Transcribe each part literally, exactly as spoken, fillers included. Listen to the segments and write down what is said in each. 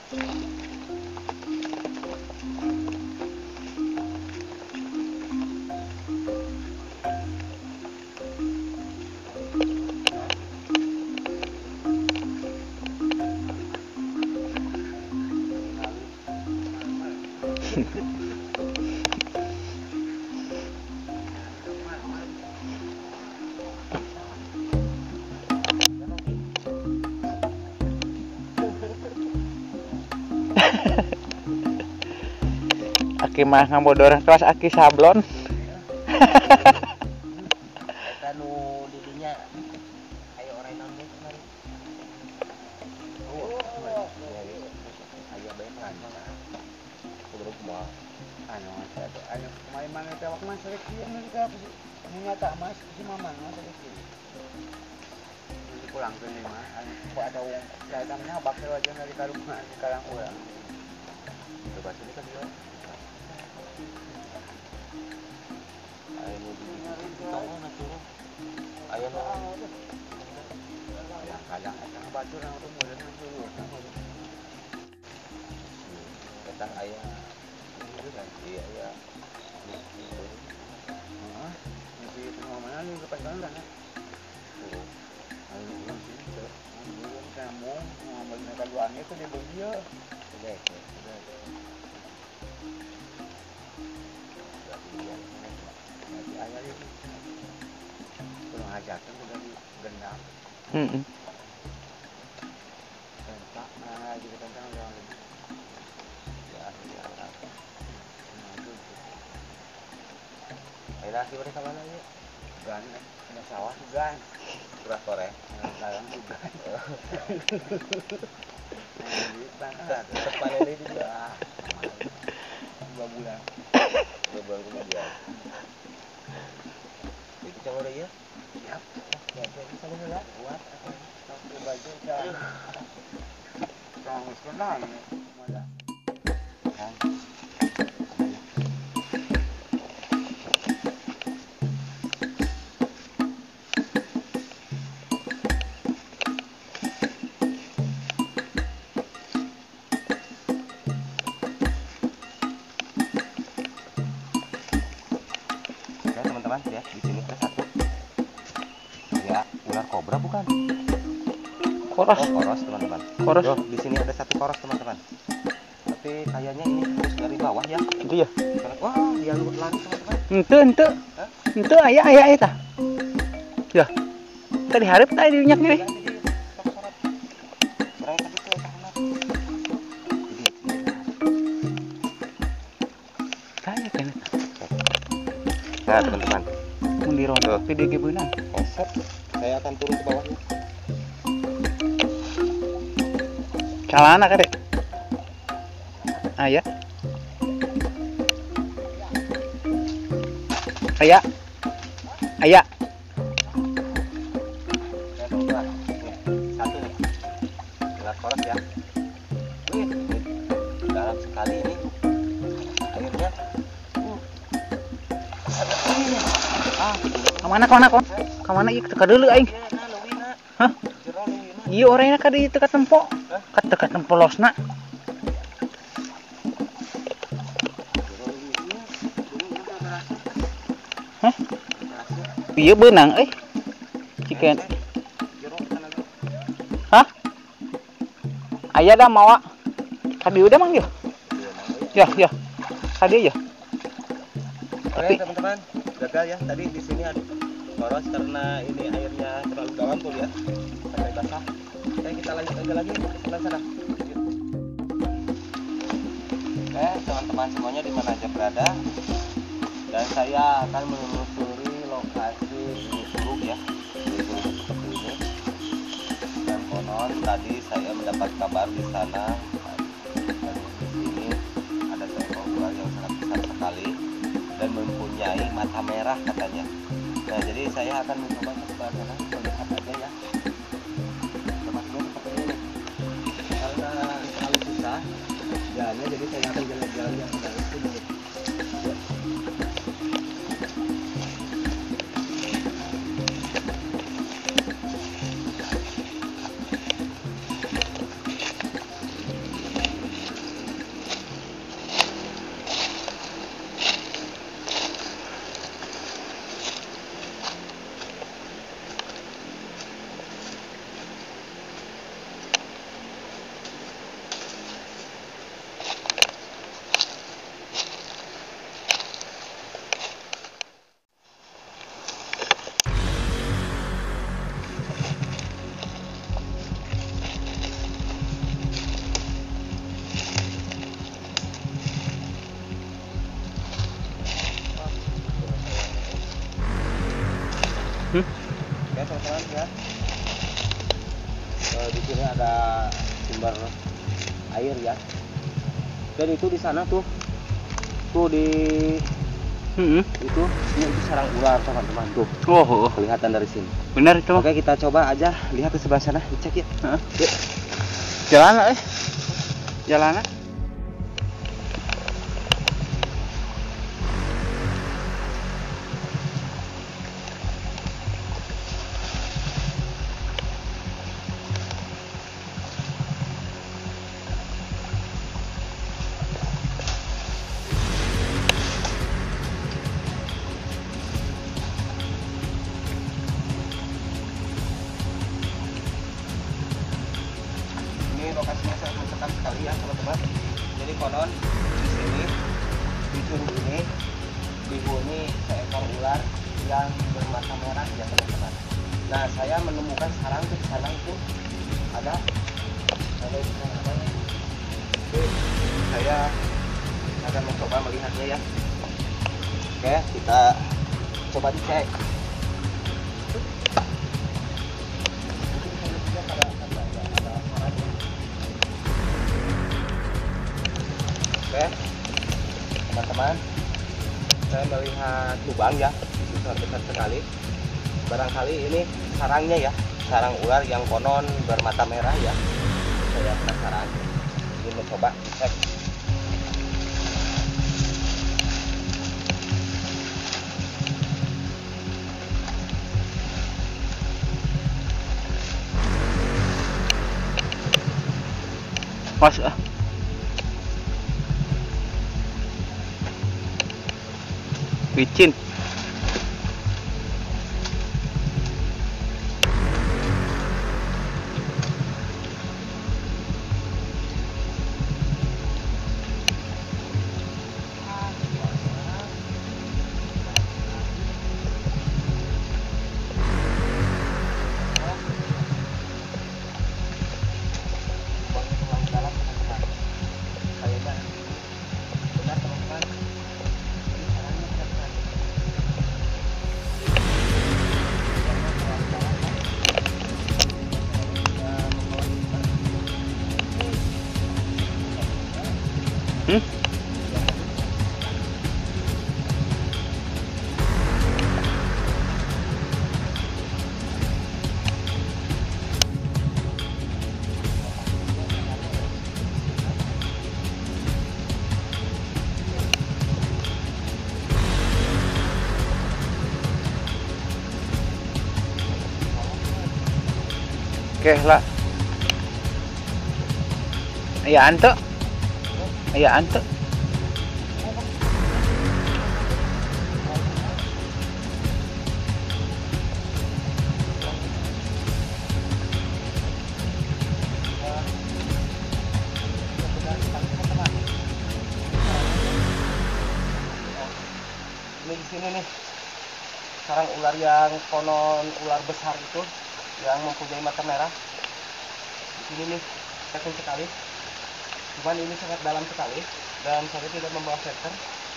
Aki mah ngambodor kelas aki sablon. Kanu didinya ayo orang nambah kemarin. Oh, ayo bae kan. Kudu semua. Anu ada anu kemarin mana tewak mas rek ieu mereka nyata mas si mama mas rek. Pulang ke ini mah anu kok ada wong datangnya bakal aja dari rumah sekarang urang. Coba sini kan dia. Ayo mau ditolong nak turun. Ayo mau. Ya kadang akan bacur yang udah mulai dulu. Datang ayah. Itu kan iya ya. Ah, mesti tengok mana ni depan kan dah. Oh. Ayo orang sini. Belum kamu mau mengenal luarnya tu dia begia. Sudah, sudah. Ayah ini kurang ajar kan sudah digendam. Hmm. Tentak, nah juga tentang orang ini. Ya, ya, ya. Ayolah, kita balik ke mana ni? Gan, ada sawah gan. Surah korek, larang juga. Ini bangsa, tetap panen ini juga. Dua bulan. Dua bulan kemudian. Itu coba deh ya. Siap. Ya, jadi saling lah. Buat apa? Sampai baju kan. Kamu senang ya. Mana? Kan. Teman-teman ya, di sini ada satu ya ular kobra bukan Koros. Oh, koros teman-teman. Koros. Loh, di sini ada satu koros teman-teman, tapi kayaknya ini harus dari bawah ya. Itu ya. Wah, dia lari teman-teman. Ente ente ente ayah ayah eta ya tadi harap tadi dinyak nih saya kan nah teman-teman mundi rondo video gebeunang konsep saya akan turun ke bawahnya. calana kadek ayah ayah ayah Satu nih ular koros ya. Wih, dalam sekali ini airnya. Ah, kemana kemana kon? Kemana ieu teka deuleu aing? Hah? Ieu orangna ka di teka tempo. Ka teka tempo losna. Hah? Ieu beunang euy. Ciken. Hah? Aya da mawa. Ka dieu da mang ieu. Ya, ya. Ka dieu ya. Oke teman-teman, gagal ya tadi di sini ada koros karena ini airnya terlalu dalam tuh ya, sampai basah. Oke kita lanjut aja lagi ke sebelah sana. Oke teman-teman semuanya di mana aja berada, dan saya akan menelusuri lokasi Surug ya, di Surug seperti ini. Dan konon tadi saya mendapat kabar di sana, dan di sini ada seekor ular yang sangat besar sekali dan mempunyai mata merah katanya. Nah jadi saya akan mencoba ke sebelah sana, melihat aja ya. Termasuk seperti ini. Karena terlalu susah jalannya, jadi saya akan jalan-jalan yang sedang itu dulu. Hmm? Oke teman-teman ya. Eh, di sini ada sumber air ya. Dan itu di sana tuh, tuh di Hmm. itu ini itu sarang ular teman-teman tuh. Oh, oh, oh. Kelihatan dari sini. Benar itu. Oke kita coba aja lihat ke sebelah sana, dicek ya. Heeh. Yuk. Jalan eh. Jalan. Ini lokasinya sangat mencekam sekali ya teman-teman. Jadi konon di sini di curug ini dihuni seekor ular yang bermata merah ya teman-teman. Nah saya menemukan sarang di sana itu ada ada di sana apa ya? Oke, saya akan mencoba melihatnya ya. Oke kita coba dicek. Mungkin saya lihat ada ada ada ada sarang ya. Oke, teman-teman, saya melihat lubang ya, besar besar sekali. Barangkali ini sarangnya ya, sarang ular yang konon bermata merah ya. Saya penasaran, ingin mencoba cek. Mas ah. Licin. Hmm? Oke lah. Iya anto. Iya anto. Ini di sini nih sarang ular yang konon ular besar itu yang mempunyai mata merah. Di sini nih kecil sekali. Cuman ini sangat dalam sekali dan saya tidak membawa filter.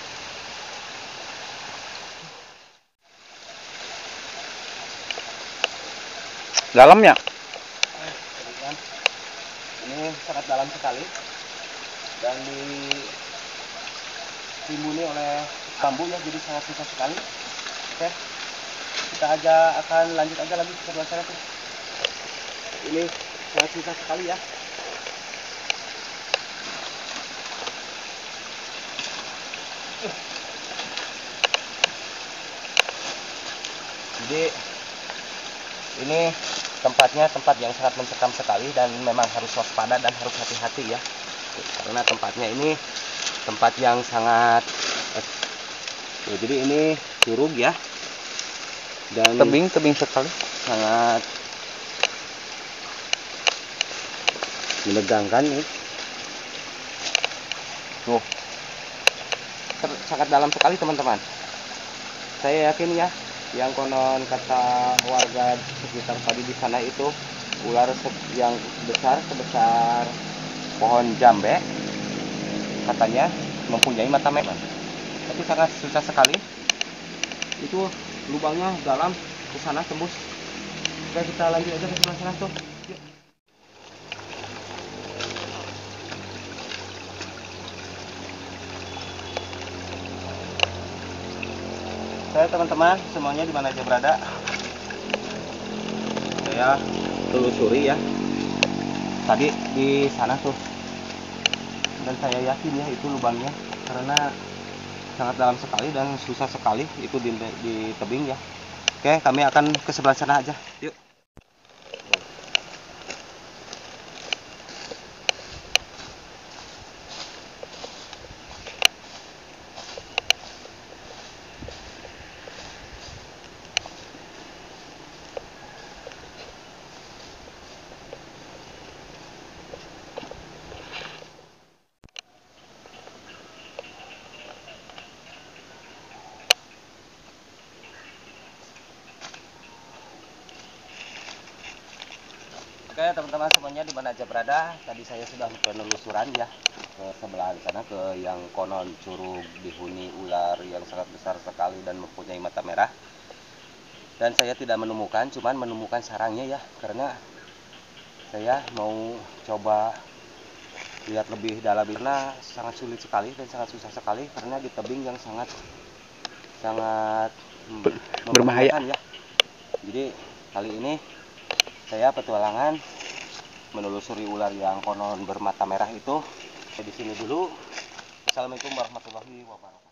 Dalam ya? Eh, kemudian ini sangat dalam sekali dan ditimbuni oleh bambu ya, jadi sangat susah sekali. Oke, kita aja akan lanjut aja lagi ke sebelah sana tuh. Ini sangat susah sekali ya. Jadi ini tempatnya tempat yang sangat mencekam sekali dan memang harus waspada dan harus hati-hati ya, karena tempatnya ini tempat yang sangat ya, jadi ini curug ya dan Tebing, tebing sekali. sangat menegangkan nih. Tuh Ter- sangat dalam sekali teman-teman. Saya yakin ya, yang konon kata warga sekitar tadi di sana itu ular se- yang besar sebesar pohon jambe katanya mempunyai mata merah, tapi sangat susah sekali. Itu lubangnya dalam ke sana tembus. Oke, kita lanjut aja ke sebelah sana tuh. Yuk. Saya teman-teman semuanya di mana aja berada, saya telusuri ya. Tadi di sana tuh, dan saya yakin ya itu lubangnya karena sangat dalam sekali dan susah sekali itu di, di tebing ya. Oke, kami akan ke sebelah sana aja. Yuk. Oke teman-teman semuanya di mana aja berada, tadi saya sudah penelusuran ya ke sebelah sana, ke yang konon curug dihuni ular yang sangat besar sekali dan mempunyai mata merah. Dan saya tidak menemukan, cuman menemukan sarangnya ya, karena saya mau coba lihat lebih dalam karena sangat sulit sekali dan sangat susah sekali karena di tebing yang sangat sangat berbahaya ya. Jadi kali ini saya petualangan menelusuri ular yang konon bermata merah itu. Di sini dulu. Assalamualaikum warahmatullahi wabarakatuh.